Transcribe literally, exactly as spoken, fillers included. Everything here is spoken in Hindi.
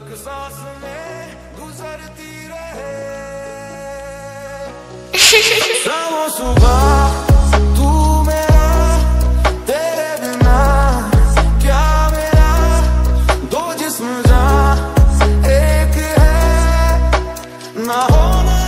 एक सांस में गुजरती रहे। शाम सुबह तू मेरा, तेरे बिना क्या मेरा, दो जिस्म जहां एक है, ना होना